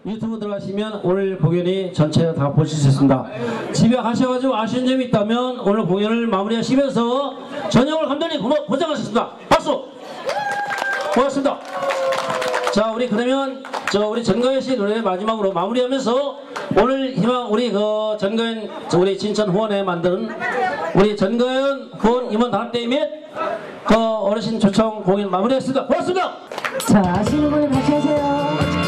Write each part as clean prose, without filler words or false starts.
유튜브 들어가시면 오늘 공연이 전체 다 보실 수 있습니다. 집에 가셔가지고 아쉬운 점이 있다면 오늘 공연을 마무리하시면서 전영월 감독님 고생하셨습니다. 박수! 고맙습니다. 자, 우리 그러면 우리 전가연 씨 노래 마지막으로 마무리하면서 오늘 희망 우리 전가연 우리 진천 후원에 만든 우리 전가연 후원 임원 단합대회 및 어르신 초청 공연 마무리했습니다. 고맙습니다. 자, 아시는 분은 같이 하세요.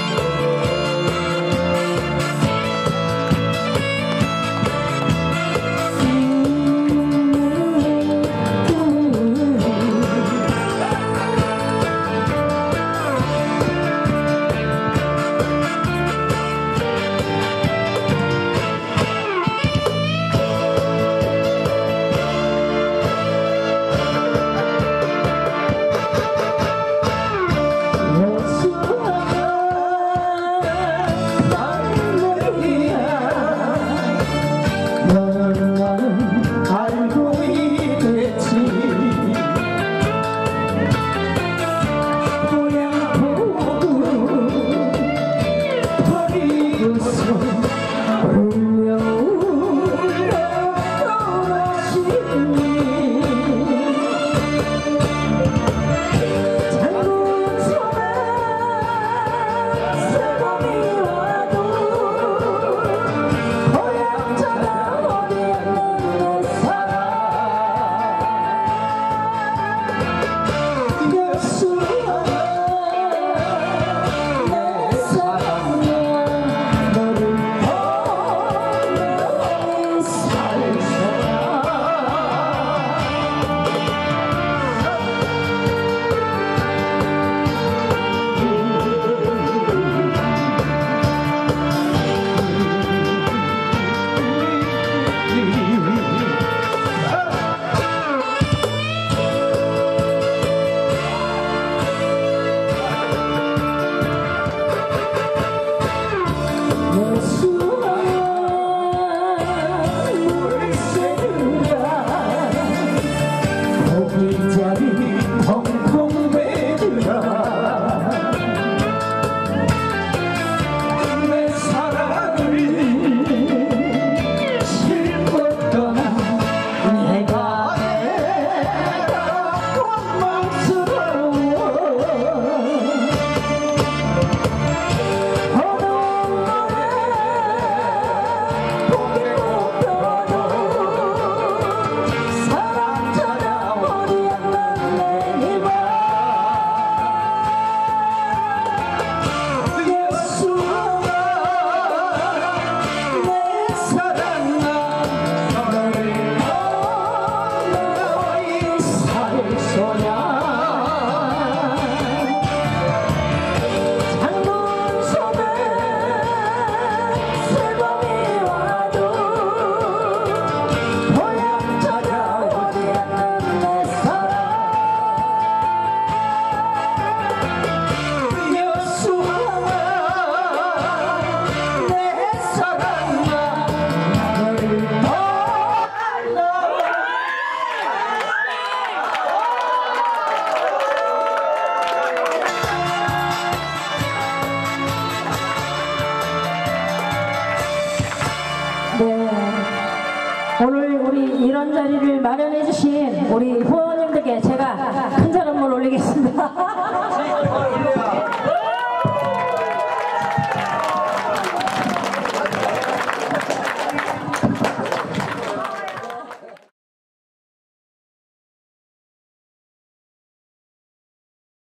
오늘 우리 이런 자리를 마련해 주신 우리 후원님들께 제가 큰 절 한번 올리겠습니다.